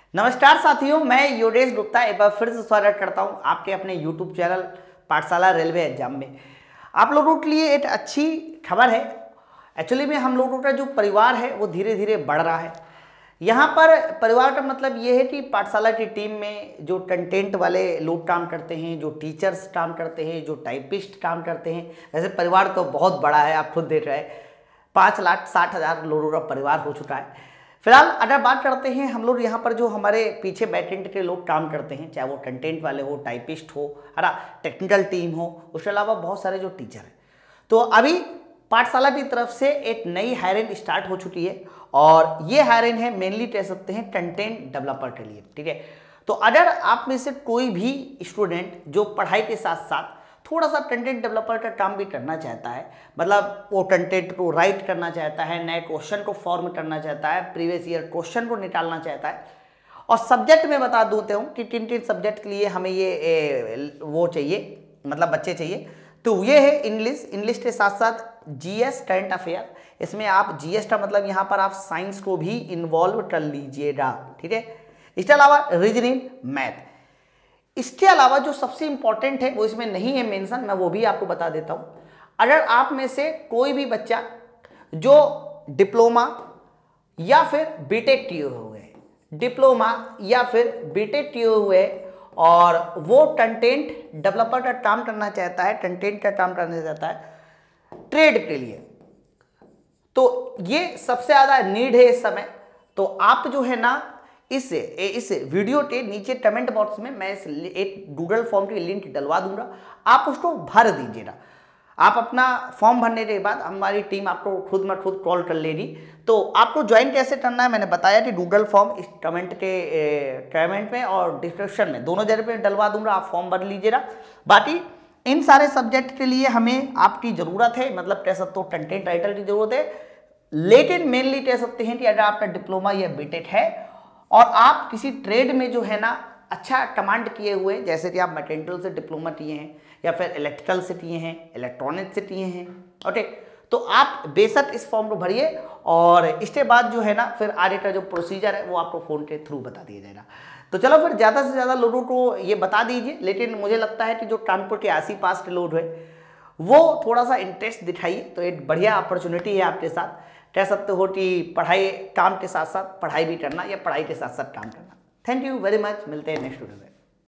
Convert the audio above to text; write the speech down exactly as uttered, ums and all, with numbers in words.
नमस्कार साथियों, मैं योगेश गुप्ता एक बार फिर से स्वागत करता हूं आपके अपने YouTube channel Pathshala railway exam में। आप लोगों के लिए एक अच्छी खबर है। एक्चुअली में हम लोगों का जो परिवार है वो धीरे धीरे बढ़ रहा है। यहाँ पर परिवार का मतलब ये है कि पाठशाला की टीम में जो कंटेंट वाले लोग काम करते हैं, जो टीचर्स काम करते हैं, जो टाइपिस्ट काम करते हैं। वैसे परिवार तो बहुत बड़ा है, आप खुद देख रहे हैं, पाँच लाख साठ हज़ार लोगों का परिवार हो चुका है। फिलहाल अगर बात करते हैं हम लोग यहाँ पर जो हमारे पीछे बैकएंड के लोग काम करते हैं, चाहे वो कंटेंट वाले हो, टाइपिस्ट हो, है ना, टेक्निकल टीम हो, उसके अलावा बहुत सारे जो टीचर हैं। तो अभी पाठशाला की तरफ से एक नई हायरिंग स्टार्ट हो चुकी है और ये हायरिंग है मेनली कह सकते हैं कंटेंट डेवलपर के लिए। ठीक है, तो अगर आप में से कोई भी स्टूडेंट जो पढ़ाई के साथ साथ थोड़ा सा कंटेंट डेवलपर का काम भी करना चाहता है, मतलब वो कंटेंट को राइट करना चाहता है, नए क्वेश्चन को फॉर्म करना चाहता है, प्रीवियस ईयर क्वेश्चन को निकालना चाहता है, और सब्जेक्ट में बता दूते हूँ कि किन किन सब्जेक्ट के लिए हमें ये ए, वो चाहिए, मतलब बच्चे चाहिए। तो ये है इंग्लिश, इंग्लिश के साथ साथ जीएस करंट अफेयर। इसमें आप जीएस का मतलब यहाँ पर आप साइंस को भी इन्वॉल्व कर लीजिएगा। ठीक है, इसके अलावा रीजनिंग, मैथ। इसके अलावा जो सबसे इंपॉर्टेंट है वो इसमें नहीं है मेंशन, मैं वो भी आपको बता देता हूँ। अगर आप में से कोई भी बच्चा जो डिप्लोमा या फिर बीटेक किए हुए, डिप्लोमा या फिर बीटेक किए हुए और वो कंटेंट डेवलपर का काम करना चाहता है, कंटेंट का काम करना चाहता है ट्रेड के लिए, तो ये सबसे ज़्यादा नीड है इस समय। तो आप जो है ना इस इस वीडियो के नीचे कमेंट बॉक्स में मैं इस एक गूगल फॉर्म की लिंक डलवा दूंगा, आप उसको भर दीजिएगा। आप अपना फॉर्म भरने के बाद हमारी टीम आपको खुद में खुद कॉल कर लेगी। तो आपको ज्वाइन कैसे करना है मैंने बताया कि गूगल फॉर्म इस कमेंट के कमेंट में और डिस्क्रिप्शन में दोनों जगह पे डलवा दूंगा, आप फॉर्म भर लीजिएगा। बाकी इन सारे सब्जेक्ट के लिए हमें आपकी ज़रूरत है, मतलब कह सकते हो कंटेंट राइटर की ज़रूरत है, लेकिन मेनली कह सकते हैं कि अगर आपका डिप्लोमा या बीटेक है और आप किसी ट्रेड में जो है ना अच्छा कमांड किए हुए, जैसे कि आप मैकेनिकल से डिप्लोमा किए हैं या फिर इलेक्ट्रिकल से किए हैं, इलेक्ट्रॉनिक से किए हैं, ओके, तो आप बेशक इस फॉर्म को भरिए और इसके बाद जो है ना फिर आगे का जो प्रोसीजर है वो आपको फ़ोन के थ्रू बता दिया जाएगा। तो चलो फिर ज़्यादा से ज़्यादा लोगों को ये बता दीजिए, लेकिन मुझे लगता है कि जो कानपुर के आसी पास के लोग है वो थोड़ा सा इंटरेस्ट दिखाइए, तो एक बढ़िया अपॉर्चुनिटी है आपके साथ। कह सकते हो कि पढ़ाई काम के साथ साथ पढ़ाई भी करना या पढ़ाई के साथ साथ काम करना। थैंक यू वेरी मच, मिलते हैं नेक्स्ट वीडियो में।